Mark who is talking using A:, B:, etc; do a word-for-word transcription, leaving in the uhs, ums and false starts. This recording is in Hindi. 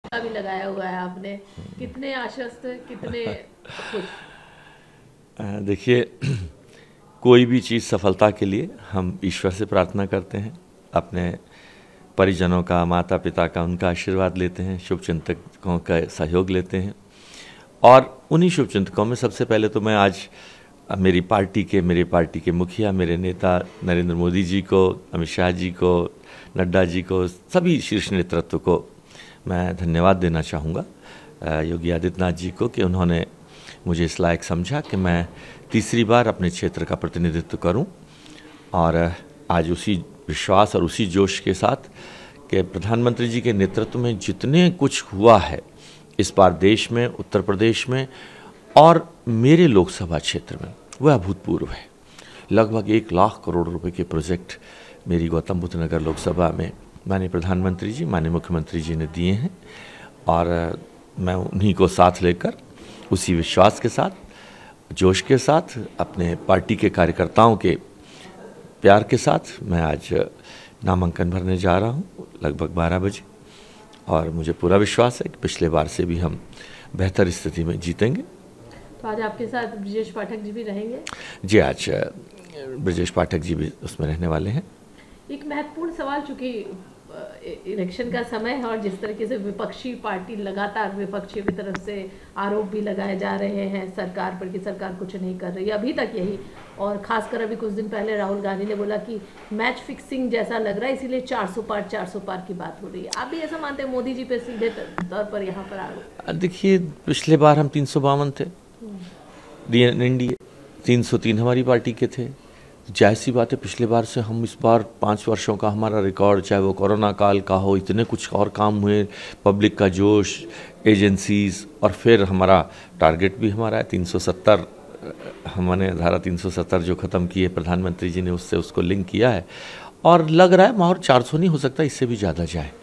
A: भी लगाया हुआ है आपने, कितने आश्वस्त, कितने खुश?
B: अ, देखिए, कोई भी चीज़ सफलता के लिए हम ईश्वर से प्रार्थना करते हैं, अपने परिजनों का, माता पिता का, उनका आशीर्वाद लेते हैं, शुभचिंतकों का सहयोग लेते हैं। और उन्हीं शुभचिंतकों में सबसे पहले तो मैं आज मेरी पार्टी के मेरी पार्टी के मुखिया, मेरे नेता नरेंद्र मोदी जी को, अमित शाह जी को, नड्डा जी को, सभी शीर्ष नेतृत्व को मैं धन्यवाद देना चाहूँगा, योगी आदित्यनाथ जी को, कि उन्होंने मुझे इस लायक समझा कि मैं तीसरी बार अपने क्षेत्र का प्रतिनिधित्व करूं। और आज उसी विश्वास और उसी जोश के साथ कि प्रधानमंत्री जी के नेतृत्व में जितने कुछ हुआ है इस बार देश में, उत्तर प्रदेश में और मेरे लोकसभा क्षेत्र में, वह अभूतपूर्व है। लगभग एक लाख करोड़ रुपए के प्रोजेक्ट मेरी गौतम बुद्ध नगर लोकसभा में माननीय प्रधानमंत्री जी, माननीय मुख्यमंत्री जी ने दिए हैं। और मैं उन्हीं को साथ लेकर, उसी विश्वास के साथ, जोश के साथ, अपने पार्टी के कार्यकर्ताओं के प्यार के साथ मैं आज नामांकन भरने जा रहा हूं लगभग बारह बजे। और मुझे पूरा विश्वास है कि पिछले बार से भी हम बेहतर स्थिति में जीतेंगे।
A: तो आज आपके साथ ब्रजेश पाठक जी भी रहेंगे?
B: जी, आज ब्रजेश पाठक जी भी उसमें रहने वाले हैं।
A: एक महत्वपूर्ण सवाल, चूंकि इलेक्शन का समय है और जिस तरीके से विपक्षी पार्टी लगातार विपक्षियों की तरफ से आरोप भी लगाए जा रहे हैं सरकार पर कि सरकार कुछ नहीं कर रही है, अभी तक यही, और खासकर अभी कुछ दिन पहले राहुल गांधी ने बोला कि मैच फिक्सिंग जैसा लग रहा है, इसीलिए चार सौ पार चार सौ पार की बात हो रही है। आप भी ऐसा मानते हैं मोदी जी पे सीधे तौर पर यहाँ पर आरोप?
B: देखिए, पिछले बार हम तीन सौ बावन थे, एनडीए तीन सौ तीन हमारी पार्टी के थे। जाहिर सी बात है, पिछले बार से हम इस बार पाँच वर्षों का हमारा रिकॉर्ड, चाहे वो कोरोना काल का हो, इतने कुछ और काम हुए, पब्लिक का जोश, एजेंसीज, और फिर हमारा टारगेट भी हमारा है तीन सौ सत्तर। हमने धारा तीन सौ सत्तर जो ख़त्म की है, प्रधानमंत्री जी ने उससे उसको लिंक किया है, और लग रहा है माहौल चार सौ नहीं हो सकता, इससे भी ज़्यादा जाए।